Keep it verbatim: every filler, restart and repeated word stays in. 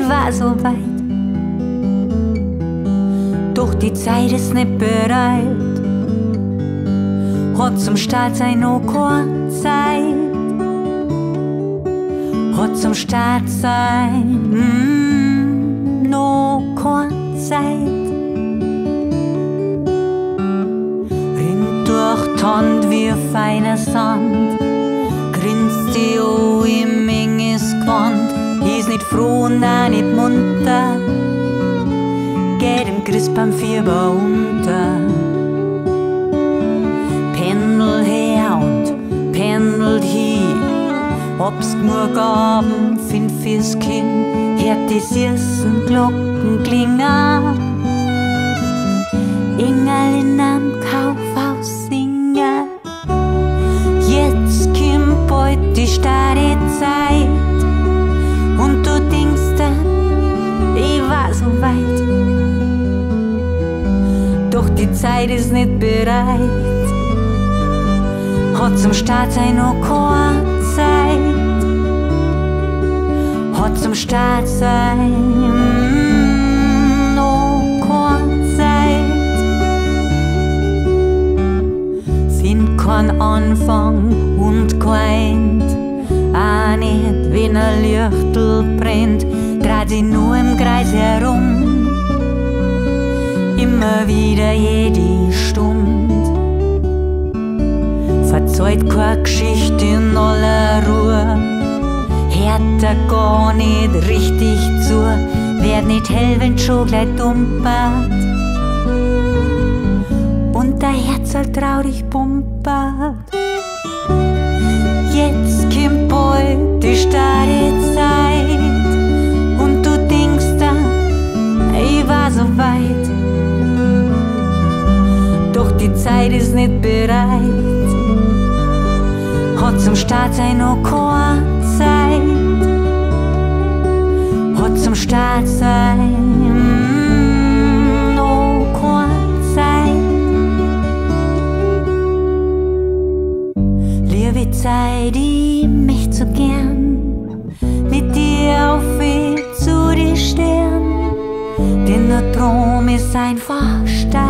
ich war so weit. Doch die Zeit ist nicht bereit. Hat zum Start sein noch keine Zeit. Hat zum Start sein mm, noch keine Zeit. Rinnt durch die Hand wie feiner Sand. Grinst die O im enges Gewand. Ist nicht froh und auch nicht munter. Geht im Christ beim Fieber unter. Pendel her und pendelt hin. Ob's genug Abend find fürs Kind. Hört die süßen Glocken klingen. Engel in einem Kaufhaus singen. Jetzt kommt bald die starre Zeit. Und du denkst dann, ich war so weit. Doch die Zeit ist nicht bereit. Hat zum Start sein noch keine Zeit. Hat zum Start sein mm, noch keine Zeit. Find kein Anfang und kein End. Auch nicht, wenn ein Lichtel brennt. Dreht sich nur im Kreis herum. Immer wieder jede Stunde. Verzeiht keine Geschichte in aller Ruhe. Hört er gar nicht richtig zu. Werd nicht hell, wenn schon gleich dumpert. Und der Herz halt traurig pumpert. Jetzt kommt bald die starre Zeit. Und du denkst dann, ich war so weit. Doch die Zeit ist nicht bereit. Hat zum Start sein noch keine Zeit. Hat zum Start sein mm, noch keine Zeit. Liebe Zeit, ich möcht so gern mit dir auf Weg zu den Sternen. Denn der Traum ist einfach stark.